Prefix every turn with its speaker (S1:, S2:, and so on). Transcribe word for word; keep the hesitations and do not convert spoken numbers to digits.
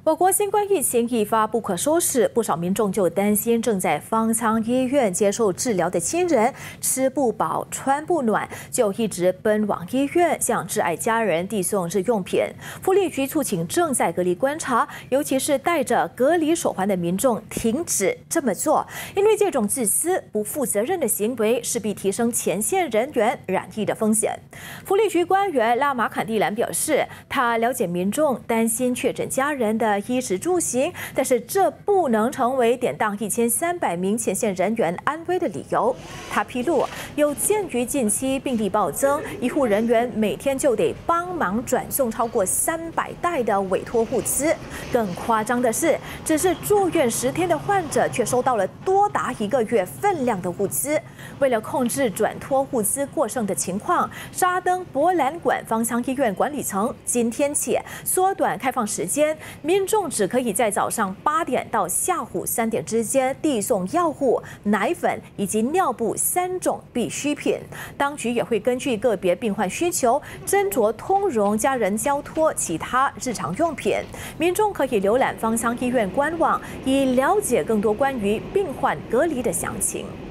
S1: 我国新冠疫情一发不可收拾，不少民众就担心正在方舱医院接受治疗的亲人吃不饱、穿不暖，就一直奔往医院向挚爱家人递送日用品。福利局促请正在隔离观察，尤其是戴着隔离手环的民众停止这么做，因为这种自私、不负责任的行为势必提升前线人员染疫的风险。福利局官员拉马坎蒂兰表示，他了解民众担心确诊家人的衣食住行，但是这不能成为典当一千三百名前线人员安危的理由。他披露，有鉴于近期病例暴增，医护人员每天就得帮忙转送超过三百袋的委托物资。更夸张的是，只是住院十天的患者却收到了多达一个月分量的物资。为了控制转托物资过剩的情况，沙登博览馆方舱医院管理层今天起缩短开放时间，民众只可以在早上八点到下午三点之间递送药物、奶粉以及尿布三种必需品。当局也会根据个别病患需求，斟酌通融家人交托其他日常用品。民众可以浏览方舱医院官网，以了解更多关于病患隔离的详情。